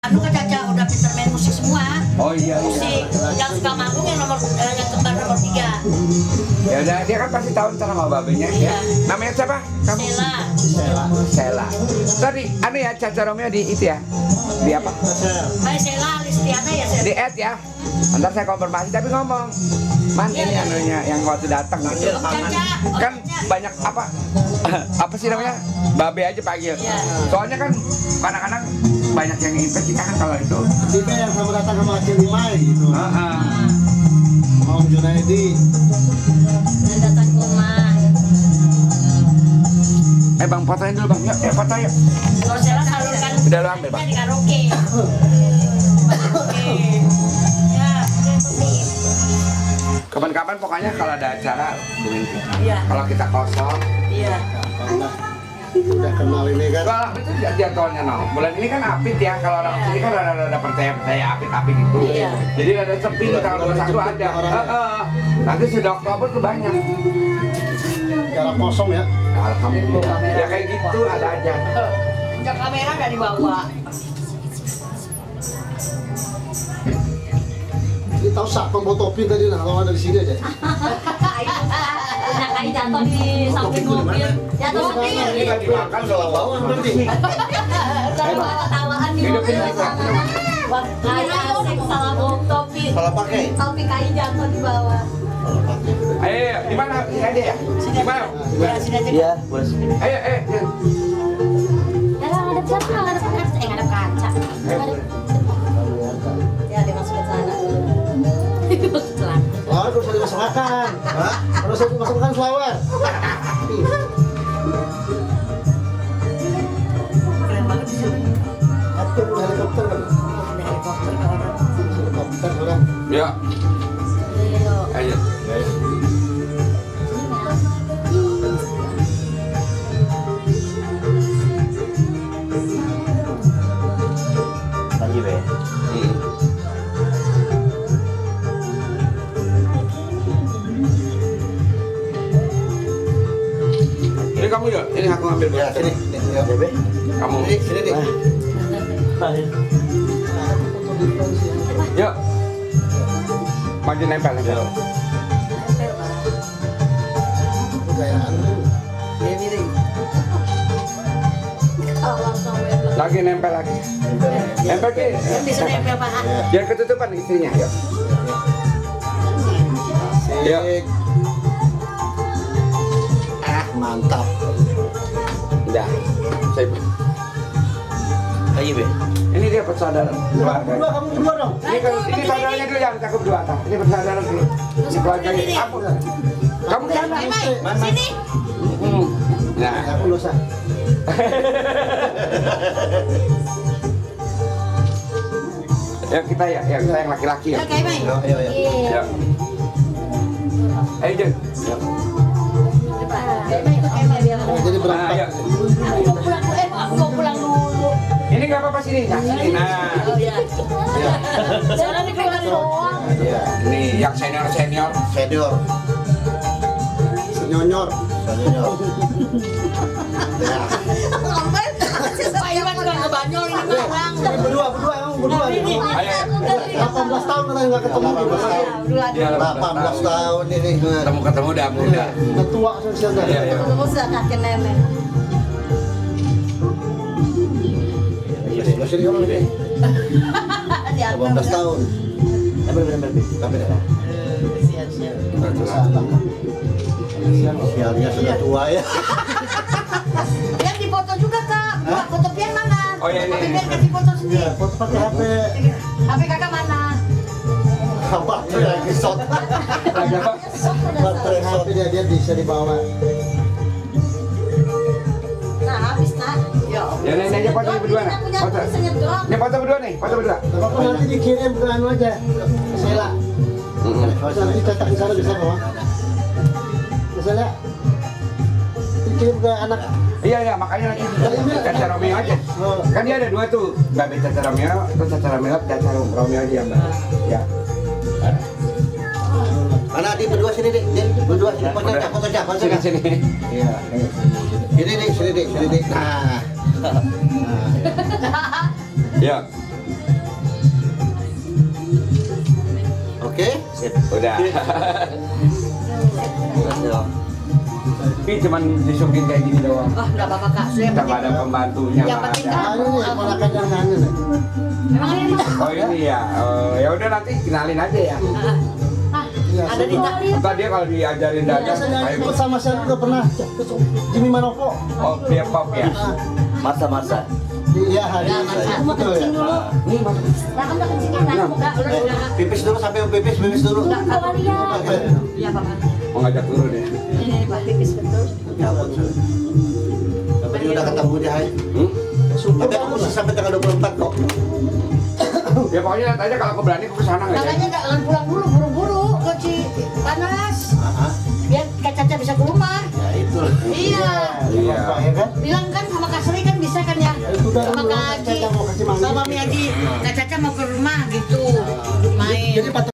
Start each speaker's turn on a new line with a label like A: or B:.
A: Anu kan Caca udah pinter main musik semua.
B: Oh iya.
A: Musik yang suka manggung yang kembar nomor 3.
B: Ya udah, dia kan pasti tahu ntar sama babenya ya. Namanya siapa? Kamu? Sela. Tadi anu ya Caca Romeo di itu ya. Di apa?
A: Hai Sela Listiana ya Sela.
B: Di add ya. Ntar saya konfirmasi tapi ngomong. Man ini anunya yang waktu datang gitu. Kan banyak apa sih namanya? Babe aja panggil. Soalnya kan kadang-kadang banyak yang infeksi kan kalau itu.
C: Tiga yang sama datang sama Acil Limai gitu. Mau Junaidi.
A: Dan datang ke rumah.
B: Bang fotoin dulu bang, ya foto yuk.
A: Kalau Sela salurkan.
B: Udah lu ambil bang.
A: Di karaoke.
B: Kapan-kapan pokoknya kalau ada acara hubungin kita.
A: Iya.
B: Kalau kita kosong.
A: Iya.
C: Udah kenal ini kan.
B: Kalau itu jadwalnya no. Bulan ini kan apit ya. Kalau orang sini kan ada percaya apit gitu.
A: Iya.
B: Jadi ada sepi nih tanggal 21 ada. Nanti sudah Oktober tuh banyak.
C: Cara kosong ya.
B: Alhamdulillah. Ya kayak gitu ada aja.
A: Yang kamera nggak dibawa.
C: Ini tahu siapa mau topi tadi nah kalau ada di sini aja.
A: Udah kayak jatuh di samping mobil. Jatuh mobil.
B: Ini lagi makan kalau bawang berarti.
A: Ketawaan di mobil sana. Kayak asik salah bawa topi.
C: Salah pakai.
A: Topi kain jatuh di bawah.
B: Ayo, di mana? Sini aja ya. Sini mana?
A: Sini aja.
D: Iya, bos.
B: Ayo.
A: Ya ngadep siapa? Ngadep kaca. Ngadep kaca. Ya dia masuk ke sana.
C: Oh, harus ada masak makan. Hah? Harus ada masak makan flower.
A: Keren banget sih.
C: Atur helikopter kan.
A: Helikopter ke orang.
C: Helikopter orang.
B: Ya. Ayo.
D: Lagi be.
B: Ini kamu ya? Ini aku ambil
C: Ya, sini. Ya,
D: Be.
B: Kamu.
C: Sini deh.
B: Yuk. Maju nempel.
C: Gayaan.
B: Lagi nempel lagi. Nempel ke.
A: Bisa nempel Pak.
B: Biar ketutupan istrinya. Yuk. Yuk.
C: Mantap.
B: Udah. Saya.
D: Lagi be.
B: Ini dia persaudaraan keluarga.
C: Berdua, kamu berdua dong.
B: Ini saudaranya dulu yang cakep dua atas. Ini persaudaraan dulu. Ini keluarga ini. Kamu ke sana.
A: Sini.
B: Nah.
C: Aku dosa.
B: Ya kita ya, kita yang laki-laki ya.
A: Oke, Mai.
C: Ayo.
B: Ya. Ayo Jen.
C: Jadi berangkat.
B: Ayo.
A: Aku mau pulang dulu.
B: Ini nggak apa-apa sini. Nah, sini. Nah.
A: Oh iya. Soalnya ini keluar doang.
C: Iya.
B: Ini yang senior.
C: Senior. Senyonyor. Ya.
A: Pak Iwan nggak ngebanyol ini barang.
C: Berdua.
B: Ayo.
C: 18 tahun katanya nggak ketemu juga. 18 tahun ini.
B: Ketemu udah muda.
C: Udah tua sudah.
B: Iya.
A: Ketemu sudah kakek nenek.
C: Masih di orang ini. 18 tahun.
D: Bener.
C: Tapi Sialnya sudah tua ya.
A: Yang difoto juga Kak. Foto Pian mana?
B: Oh iya, ini.
A: Tapi Pian kasih foto sendiri.
C: Iya, foto pakai HP.
A: HP kakak mana?
C: Baterai lagi shot. Baterai shot dia bisa dibawa.
A: Nah habis nak.
B: Ya ini aja foto berdua nih. Foto. Ini foto berdua nih, foto berdua.
C: Apa nanti dikirim ke anu aja. Sela. Nanti cetak di sana bisa kok. Misalnya dikirim ke anak.
B: Iya, makanya nanti Caca Romeo aja. Kan dia ada dua tuh, Mbak Caca Romeo, terus Caca Romeo, Caca Romeo aja Mbak. Ya.
C: Anak di berdua sini deh, berdua sini foto
B: Sini.
C: Iya. Sini deh. Nah.
B: Ya.
D: Sip.
B: Udah.
D: Udah.
B: Ini cuman disukin kayak gini doang.
A: Oh, nggak apa-apa kak. Yang
B: Kita
A: penting
B: ada pembantunya.
A: yang
B: nggak
A: penting
B: ada.
A: kamu.
C: Anu nih, ponakan yang anu nih.
A: Memang ini mas.
B: Oh ini ya. Ya udah nanti kenalin aja ya.
C: Iya,
A: Ada di
C: suka.
A: tali.
B: Entar dia kalau diajarin dagang,
C: Biasanya
B: ayo.
C: ikut sama saya juga pernah. Jimmy Maroko.
B: Oh, dia pop ya.
D: Masa-masa.
C: Iya, hari
A: Ya, Mas. Aku mau
C: betul ya.
A: kencing dulu.
B: Nih, Mas.
A: Nah, kan udah kencingnya kan? Udah, udah.
D: Pipis dulu sampai pipis dulu.
A: Udah, Kak. Iya, Pak.
B: Mau ngajak turun ya.
A: Ini Pak pipis betul.
D: Cabut. Tapi dia udah ketemu dia, Hai. Tapi aku khusus sampai tanggal 24 kok.
B: Ya pokoknya lihat aja kalau aku berani aku kesana nggak ya.
A: Makanya jangan pulang dulu, buru-buru ke panas.
D: Heeh.
A: Biar Kak Caca bisa ke rumah.
D: Ya itu.
A: Iya.
B: Iya.
C: Pak, ya kan?
A: Bilang kan sama Kak Sri kan bisa kan ya?
C: Itu udah
A: Sama
C: dulu,
A: Kak Haji.
C: Caca mau kasih manggil.
A: Sama Mi Haji. Kak Caca mau ke rumah gitu. Main.
C: Jadi